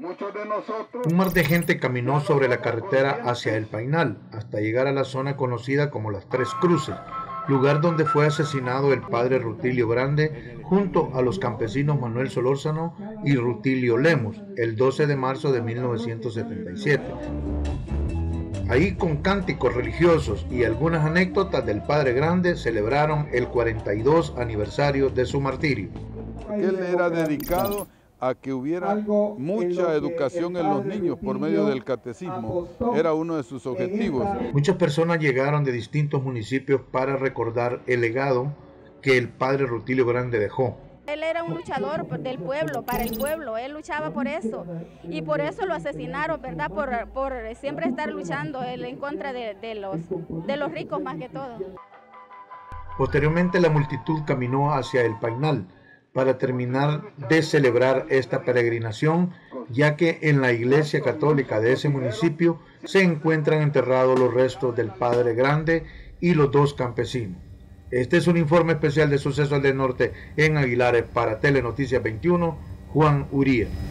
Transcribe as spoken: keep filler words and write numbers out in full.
Muchos de nosotros... Un mar de gente caminó sobre la carretera hacia El Painal, hasta llegar a la zona conocida como Las Tres Cruces, lugar donde fue asesinado el padre Rutilio Grande junto a los campesinos Manuel Solórzano y Rutilio Lemos, el doce de marzo de mil novecientos setenta y siete. Ahí, con cánticos religiosos y algunas anécdotas del padre Grande, celebraron el cuarenta y dos aniversario de su martirio. Él era dedicado a que hubiera mucha educación en los niños por medio del catecismo. Era uno de sus objetivos. Muchas personas llegaron de distintos municipios para recordar el legado que el padre Rutilio Grande dejó. Él era un luchador del pueblo, para el pueblo, él luchaba por eso, y por eso lo asesinaron, ¿verdad? Por, por siempre estar luchando él en contra de, de, los, de los ricos más que todo. Posteriormente la multitud caminó hacia El Painal para terminar de celebrar esta peregrinación, ya que en la iglesia católica de ese municipio se encuentran enterrados los restos del padre Grande y los dos campesinos. Este es un informe especial de Sucesos del Norte en Aguilares para Telenoticias veintiuno, Juan Uría.